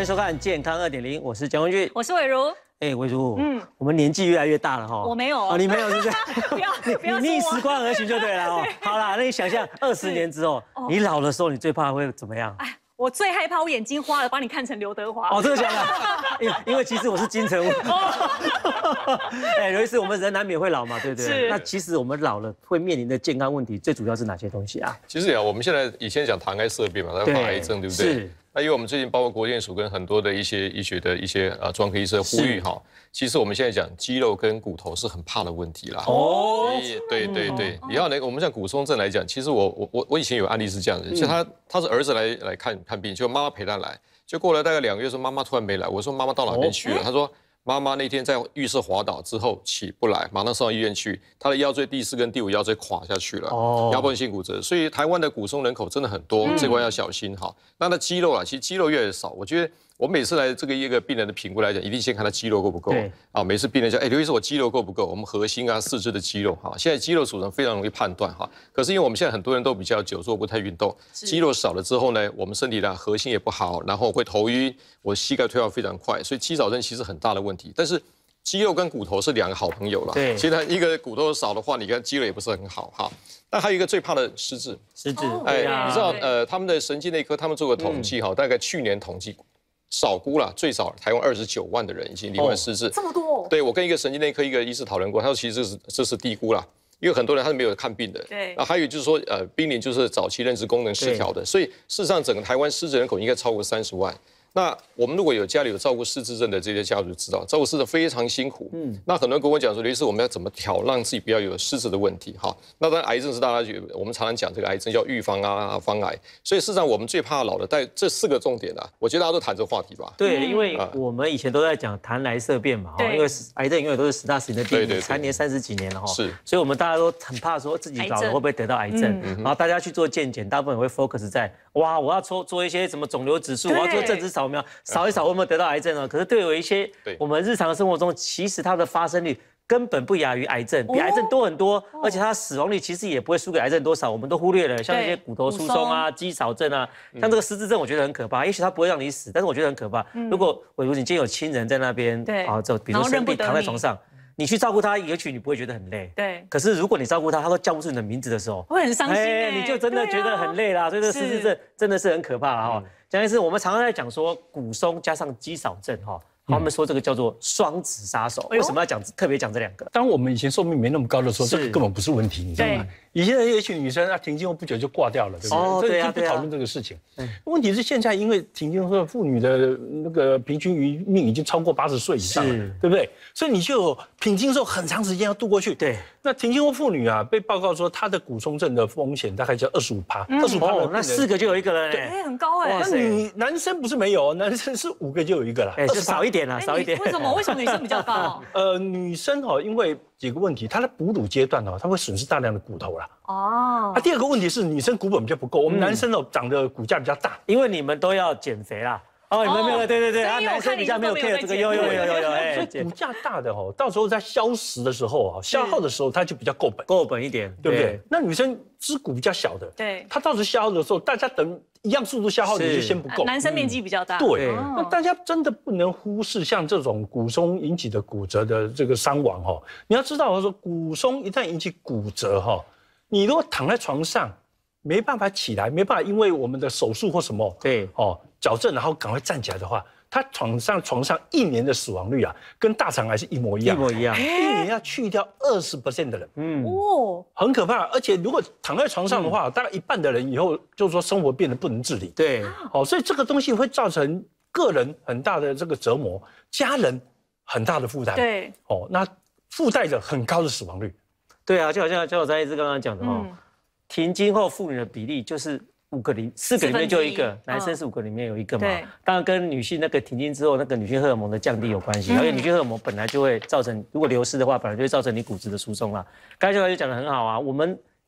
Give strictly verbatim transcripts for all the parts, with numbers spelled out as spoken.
迎收看《健康二点零》，我是蒋文俊， 我是伟如。 哎，伟如，嗯，我们年纪越来越大了哈。 我没有哦，你没有是不是？ 不要不要你逆时光而行就对了哦。好啦，那你想象二十年之后，你老的时候，你最怕会怎么样？ 哎，我最害怕我眼睛花了，把你看成刘德华。 哦，真的假的？因因为其实我是金城武。哎，有一次我们人难免会老嘛，对不对？ 是。 那其实我们老了会面临的健康问题，最主要是哪些东西啊？ 其实啊，我们现在以前讲糖癌色变嘛，在怕癌症，对不对？是。那因为我们最近包括国健署跟很多的一些医学的一些呃专科医生呼吁哈，其实我们现在讲肌肉跟骨头是很怕的问题啦。哦，对对对，以后呢，我们像骨松症来讲，其实我我我我以前有案例是这样的，就他他是儿子来来看看病，就妈妈陪他来，就过了大概两个月，说妈妈突然没来，我说妈妈到哪边去了？他说。妈妈那天在浴室滑倒之后起不来，马上送到医院去，她的腰椎第四跟第五腰椎垮下去了，哦，腰部性骨折。所以台湾的骨松人口真的很多，嗯、这块要小心哈。那他肌肉啊，其实肌肉越来越少，我觉得。我每次来这个一个病人的评估来讲，一定先看他肌肉够不够。啊，每次病人讲，哎，刘医师，我肌肉够不够？我们核心啊、四肢的肌肉哈，现在肌肉组成非常容易判断哈。可是因为我们现在很多人都比较久坐不太运动，肌肉少了之后呢，我们身体的核心也不好，然后会头晕，我膝盖退化非常快，所以肌少症其实很大的问题。但是肌肉跟骨头是两个好朋友了。对，其实一个骨头少的话，你看肌肉也不是很好哈。那还有一个最怕的失智。失智，哎，你知道呃，他们的神经内科他们做过统计哈，大概去年统计。少估了，最少台湾二十九万的人已经罹患失智， 这么多。对， 我跟一个神经内科一个医师讨论过，他说其实这是这是低估了，因为很多人他是没有看病的。对。那还有就是说，呃，濒临就是早期认知功能失调的，所以事实上整个台湾失智人口应该超过三十万。那我们如果有家里有照顾失智症的这些家属就知道，照顾失智非常辛苦。嗯。那很多人跟我讲说，刘医师，我们要怎么调，让自己不要有失智的问题？哈。那当然，癌症是大家觉得我们常常讲这个癌症叫预防啊、防癌，所以事实上我们最怕老的，但这四个重点啊，我觉得大家都谈这个话题吧。 对，因为我们以前都在讲谈癌色变嘛，因为癌症永远都是十大死因的第一，蝉联三十几年了哈。是。所以我们大家都很怕说自己老了会不会得到癌症，然后大家去做健检，大部分会 focus 在哇，我要做做一些什么肿瘤指数，我要做正子扫描，扫一扫。会不会得到癌症呢？可是对有一些我们日常生活中，其实它的发生率根本不亚于癌症，比癌症多很多，而且它的死亡率其实也不会输给癌症多少，我们都忽略了。像一些骨头疏松啊、肌少症啊，像这个失智症，我觉得很可怕。也许它不会让你死，但是我觉得很可怕。如果伟如你今天有亲人在那边，啊，就比如说生病躺在床上。你去照顾他，也许你不会觉得很累。对。可是如果你照顾他，他都叫不出你的名字的时候， 会很伤心。哎， 你就真的觉得很累啦。所以这个失智症真的是很可怕哈。蒋医师，我们常常在讲说骨松加上肌少症哈，他们说这个叫做双子杀手。为什么要讲特别讲这两个？ 当我们以前寿命没那么高的时候，这个根本不是问题，你知道吗？以前的一群女生啊，停经后不久就挂掉了，对不对？哦，对啊，不讨论这个事情。问题是现在因为停经后妇女的那个平均余命已经超过八十岁以上了，对不对？所以你就有停经之后很长时间要度过去。对。那停经后妇女啊，被报告说她的骨松症的风险大概就二十五趴，二十五趴。 哦，那四个就有一个了。 对，很高哎。 那你男生不是没有，男生是五个就有一个了。 哎，就少一点了，少一点。 为什么？为什么女生比较高？ 呃，女生哈，因为几个问题，她的哺乳阶段哦，她会损失大量的骨头啦。哦。啊，第二个问题是女生骨本比较不够，我们男生哦长的骨架比较大， 因为你们都要减肥啦。哦，你们没有，对对对，啊，男生比较没有 care 这个，有有有有有，哎， 所以骨架大的哦，到时候在消蚀的时候啊，消耗的时候它就比较够本， 够本一点， 对不对？那女生肢骨比较小的，对，她到时候消耗的时候，大家等一样速度消耗，你就先不够。 男生面积比较大， 对，那大家真的不能忽视像这种骨松引起的骨折的这个伤亡哈。你要知道，说骨松一旦引起骨折哈，你如果躺在床上没办法起来，没办法因为我们的手术或什么，对，哦。矫正，然后赶快站起来的话，他床上床上一年的死亡率啊，跟大肠癌是一模一样， 一模一样。 一年要去掉二十 percent 的人，嗯，哦，很可怕。而且如果躺在床上的话，大概一半的人以后就是说生活变得不能自理。对，哦，所以这个东西会造成个人很大的这个折磨，家人很大的负担。对，哦，那附带着很高的死亡率。 对啊，就好像就我张医师刚刚讲的哦，停经后妇女的比例就是。五个里四个里面就一个，男生是五个里面有一个嘛。当然跟女性那个停经之后那个女性荷尔蒙的降低有关系，因为女性荷尔蒙本来就会造成，如果流失的话，本来就会造成你骨质的疏松啦。刚才就讲得很好啊，我们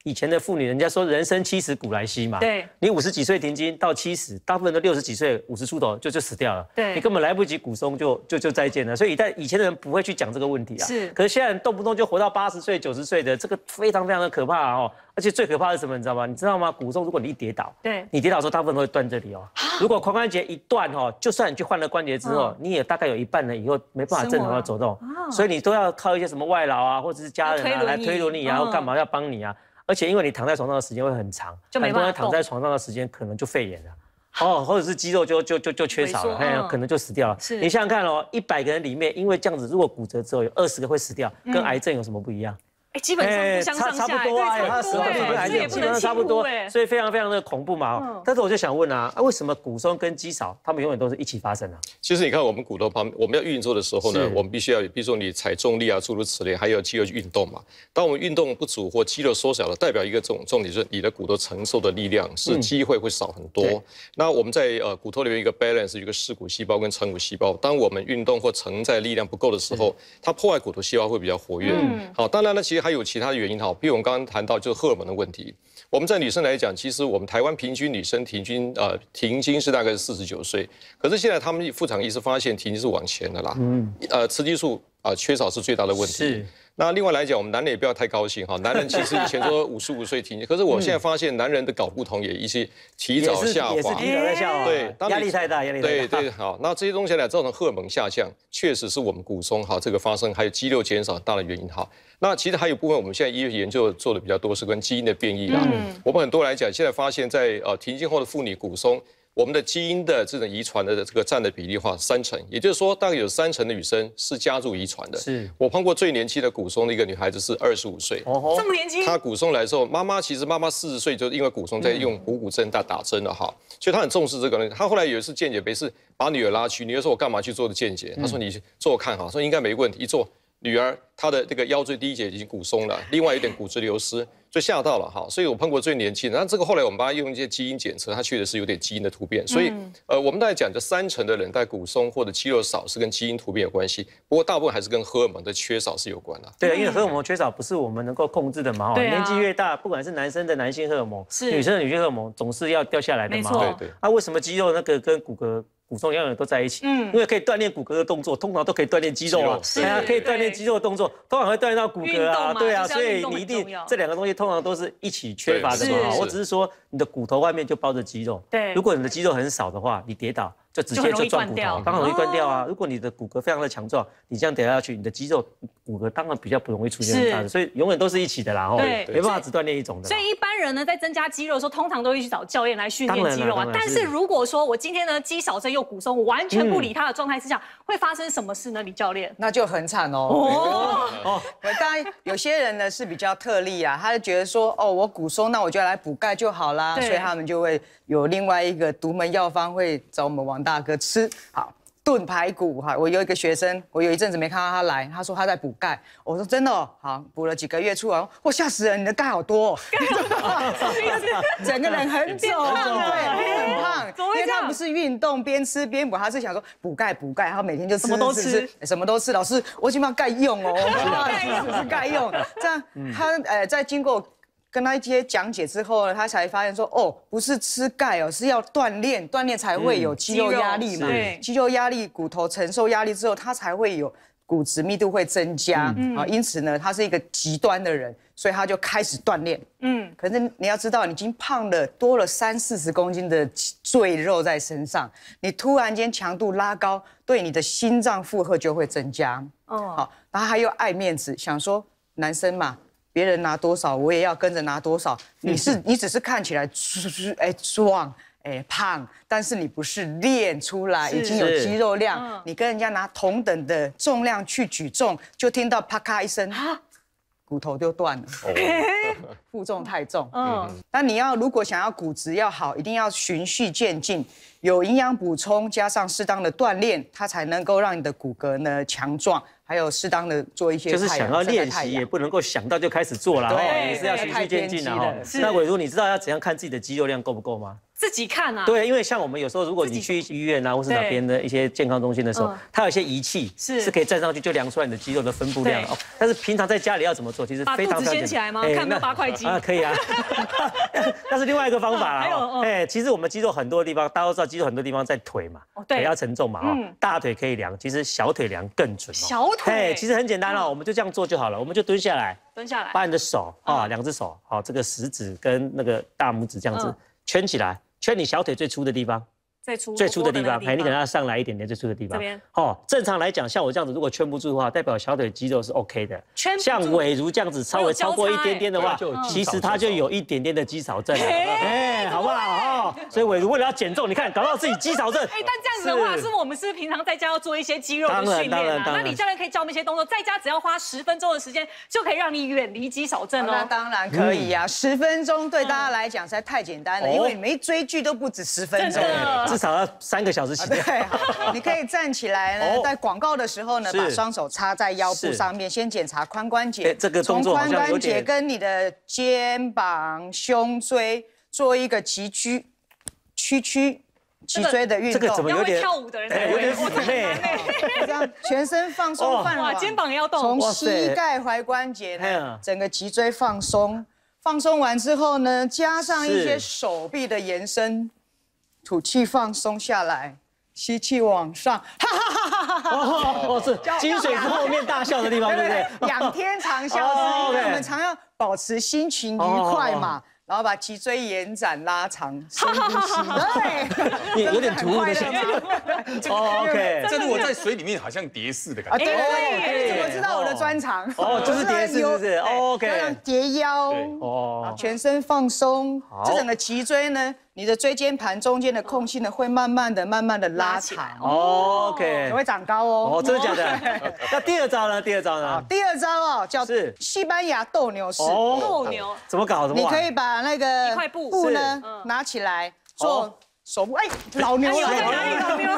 以前的妇女，人家说人生七十古来稀嘛， 对， 你五十几岁停经到七十，大部分都六十几岁、五十出头就就死掉了， 对， 你根本来不及骨松就就就再见了。所以在以前的人不会去讲这个问题啊， 是。 可是现在人动不动就活到八十岁、九十岁的，这个非常非常的可怕啊哦。而且最可怕的是什么？你知道吗？你知道吗？骨松如果你一跌倒， 对， 你跌倒的时候大部分都会断这里哦。如果髋关节一断哦，就算你去换了关节之后，你也大概有一半人以后没办法正常的走动，所以你都要靠一些什么外劳啊，或者是家人啊来推轮你啊，或干嘛要帮你啊。而且因为你躺在床上的时间会很长， 就没办法动。 很多人躺在床上的时间可能就肺炎了。哦，或者是肌肉就就就就缺少了，哎，可能就死掉了。是，你想想看哦，一百个人里面，因为这样子，如果骨折之后有二十个会死掉，跟癌症有什么不一样？ 哎，基本上不相上下， 差不多啊，它死亡率跟癌症基本上差不多，所以非常非常的恐怖嘛。但是我就想问啊，为什么骨松跟肌少，他们永远都是一起发生啊？ 其实你看我们骨头旁，我们要运作的时候呢，我们必须要，比如说你踩重力啊，诸如此类，还有肌肉去运动嘛。当我们运动不足或肌肉缩小了，代表一个重重点就是你的骨头承受的力量是机会会少很多。那我们在呃骨头里面一个 balance， 一个噬骨细胞跟成骨细胞，当我们运动或承载力量不够的时候，它破坏骨头细胞会比较活跃。好，当然呢，其实还有其他的原因。好，比如我们刚刚谈到就是荷尔蒙的问题。我们在女生来讲，其实我们台湾平均女生平均呃停经是大概是四十九岁，可是现在他们妇产医师发现停经是往前的啦。嗯，呃，雌激素啊、呃、缺少是最大的问题。 是。 那另外来讲，我们男人也不要太高兴哈。男人其实以前说五十五岁停经，可是我现在发现男人的睾固酮也一些提早下滑， 也是提早在下滑。对， 压力太大，压力太大。对对，好，那这些东西来造成荷尔蒙下降，确实是我们骨松哈这个发生，还有肌肉减少很大的原因哈。那其实还有部分，我们现在医学研究做的比较多是跟基因的变异啦。嗯，我们很多来讲，现在发现在呃停经后的妇女骨松。我们的基因的这种遗传的这个占的比例话三成，也就是说大概有三成的女生是家族遗传的。是我碰过最年轻的骨松的一个女孩子是二十五岁， 哦，这么年轻。 她骨松来的时候，妈妈其实妈妈四十岁就因为骨松在用补骨针打打针了哈，所以她很重视这个。她后来有一次健检杯是把女儿拉去，女儿说我干嘛去做的健检？她说你做看哈，说应该没问题。一做女儿她的这个腰椎第一节已经骨松了，另外有点骨质流失。就吓到了哈，所以我碰过最年轻的。那这个后来我们帮他用一些基因检测，它确实是有点基因的突变。所以，嗯、呃，我们大概讲，这三成的人在骨松或者肌肉少是跟基因突变有关系，不过大部分还是跟荷尔蒙的缺少是有关的。 对，因为荷尔蒙缺少不是我们能够控制的嘛。对、啊、年纪越大，不管是男生的男性荷尔蒙，是女生的女性荷尔蒙，总是要掉下来的嘛。 对对。 那、啊、为什么肌肉那个跟骨骼？骨松永远都在一起，嗯，因为可以锻炼骨骼的动作，通常都可以锻炼肌肉啊，对啊，可以锻炼肌肉的动作，通常会锻炼到骨骼啊，对啊，所以你一定这两个东西通常都是一起缺乏的嘛。我只是说你的骨头外面就包着肌肉，对，如果你的肌肉很少的话，你跌倒就直接就撞骨头，当然容易断掉啊。如果你的骨骼非常的强壮，你这样跌下去，你的肌肉骨骼当然比较不容易出现很大的，所以永远都是一起的啦，哦，没办法只锻炼一种的。 所以一般人呢，在增加肌肉的时候，通常都会去找教练来训练肌肉啊。但是如果说我今天呢肌少症又骨松，我完全不理他的状态之下，会发生什么事呢？李教练， 那就很惨哦。哦哦，当然有些人呢是比较特例啊，他就觉得说，哦，我骨松，那我就来补钙就好啦，所以他们就会有另外一个独门药方，会找我们王大哥吃。好，炖排骨哈，我有一个学生，我有一阵子没看到他来，他说他在补钙，我说真的哦，好，补了几个月出来，我吓死人，你的钙好多哦，整个人很肿，对，很胖，因为他不是运动边吃边补，他是想说补钙补钙，他每天就吃什么都吃， 什么都吃，老师我起码钙用哦，我不知道是不是钙用，这样他呃在经过。跟他一些讲解之后呢，他才发现说，哦，不是吃钙哦，是要锻炼，锻炼才会有肌肉压力嘛。嗯、肌肉压力，骨头承受压力之后，它才会有骨质密度会增加。嗯、啊，因此呢，他是一个极端的人，所以他就开始锻炼。嗯，可是你要知道，你已经胖了多了三四十公斤的赘肉在身上，你突然间强度拉高，对你的心脏负荷就会增加。哦，好，然后他又爱面子，想说男生嘛。别人拿多少，我也要跟着拿多少。你是你只是看起来哎壮哎胖，但是你不是练出来已经有肌肉量。你跟人家拿同等的重量去举重，就听到啪咔一声，骨头就断了，负重太重。嗯，那你要如果想要骨质要好，一定要循序渐进，有营养补充加上适当的锻炼，它才能够让你的骨骼呢强壮。还还有适当的做一些， 就是想要练习，也不能够想到就开始做了，对，也是要循序渐进的哈。那伟如，你知道要怎样看自己的肌肉量够不够吗？ 自己看啊。 对，因为像我们有时候，如果你去医院啊，或是哪边的一些健康中心的时候，它有一些仪器是是可以站上去就量出来你的肌肉的分布量哦。但是平常在家里要怎么做？其实非常非常简单。把肚子掀起来吗？看有没有八块肌啊？可以啊。那是另外一个方法啊。哎，其实我们肌肉很多地方，大家都知道肌肉很多地方在腿嘛，腿要承重嘛哈。大腿可以量，其实小腿量更准。 小腿。 哎，其实很简单哦，我们就这样做就好了。我们就蹲下来， 蹲下来， 把你的手啊，两只手，好，这个食指跟那个大拇指这样子圈起来。圈你小腿最粗的地方， 最粗最粗的地方，哎，你可能要上来一点点最粗的地方。这边，哦，正常来讲，像我这样子，如果圈不住的话，代表小腿肌肉是 OK 的。圈像伟如这样子，稍微超过一点点的话，其实它就有一点点的肌少症了。哎，好不好？哦，所以伟如为了要减重，你看搞到自己肌少症。 哎，但这样子的话，是不是我们是平常在家要做一些肌肉的训练啊？那李教练可以教我们一些动作，在家只要花十分钟的时间，就可以让你远离肌少症哦。 那当然可以啊，十分钟对大家来讲实在太简单了，因为你没追剧都不止十分钟。 至少要三个小时起跳。 对，你可以站起来呢，在广告的时候呢，把双手插在腰部上面，先检查髋关节。 这个动作好像有点。 从髋关节跟你的肩膀、胸椎做一个脊椎、屈曲脊椎的运动。 这个怎么有点跳舞的人？ 有点妩媚。 这样全身放松放哇，肩膀也要动。 从膝盖、踝关节呢，整个脊椎放松。放松完之后呢，加上一些手臂的延伸。吐气放松下来，吸气往上，哈哈哈哈哈！ 哦，是金水是后面大笑的地方，对不对？ 仰天长啸是因为我们常要保持心情愉快嘛，然后把脊椎延展拉长，深呼吸， 对，有点突兀的现象。 哦 ，OK， 这如果在水里面好像蝶式的感觉。 对对对，我知道我的专长。 哦，就是蝶式，是不是 ？OK， 要让蝶腰，哦，全身放松，这整个脊椎呢。你的椎间盘中间的空隙呢，会慢慢的、慢慢的拉长 ，OK， 会长高哦。 哦，真的假的？那第二招呢？第二招呢？ 第二招哦，叫西班牙斗牛式。 斗牛怎么搞？怎么你可以把那个布呢拿起来做手部。哎，老牛了， 老牛，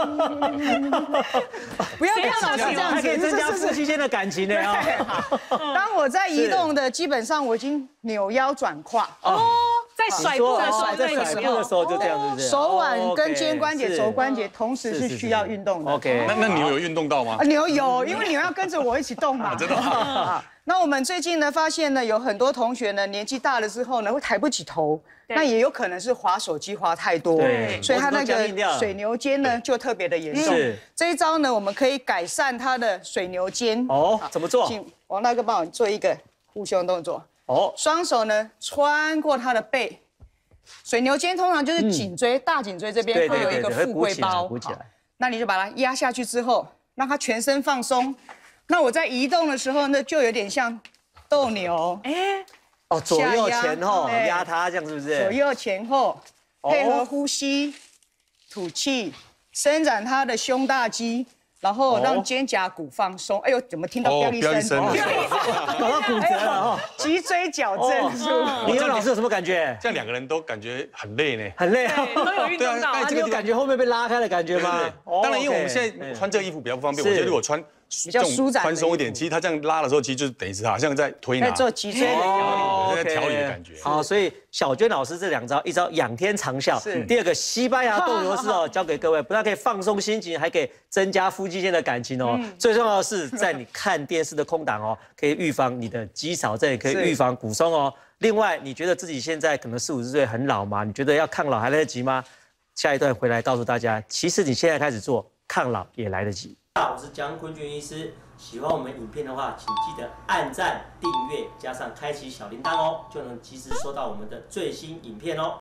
不要跟老师这样子， 可以增加夫妻间的感情的啊。 当我在移动的，基本上我已经扭腰转胯。哦。 在甩步的时候， 在甩步的时候就这样子， 手腕跟肩关节、肘关节同时是需要运动的。 OK， 那那牛有运动到吗？ 牛有，因为牛要跟着我一起动嘛。 真的吗？ 那我们最近呢发现呢，有很多同学呢年纪大了之后呢会抬不起头，那也有可能是滑手机滑太多，所以他那个水牛肩呢就特别的严重。这一招呢，我们可以改善他的水牛肩。 哦，怎么做？ 请王大哥帮我做一个护胸动作。哦，双手呢穿过他的背，水牛肩通常就是颈椎、大颈椎这边会有一个富贵包，那你就把它压下去之后，让它全身放松。那我在移动的时候呢，就有点像斗牛，哎， 哦，左右前后压它，这样是不是？ 左右前后配合呼吸，吐气，伸展它的胸大肌。然后让肩胛骨放松。哎呦，怎么听到飙一声？ 搞到骨折了哦！ 脊椎矫正术。 你跟老师有什么感觉？ 这样两个人都感觉很累呢。 很累啊， 都有运动到。 你有感觉后面被拉开的感觉吗？ 当然，因为我们现在穿这个衣服比较不方便，我觉得如果穿比较舒展、 宽松一点，其实它这样拉的时候，其实就等于是好像在推拿、 在做脊椎的调理、在调理的感觉。 好，所以小娟老师这两招，一招仰天长啸，第二个西班牙斗牛式哦，教给各位，不但可以放松心情，还可以增加夫妻间的感情哦。最重要的是，在你看电视的空档哦，可以预防你的肌少症，也可以预防骨松哦。另外，你觉得自己现在可能四五十岁很老吗？你觉得要抗老还来得及吗？下一段回来告诉大家，其实你现在开始做，抗老也来得及。我是江坤俊医师，喜欢我们影片的话，请记得按赞、订阅，加上开启小铃铛哦，就能及时收到我们的最新影片哦。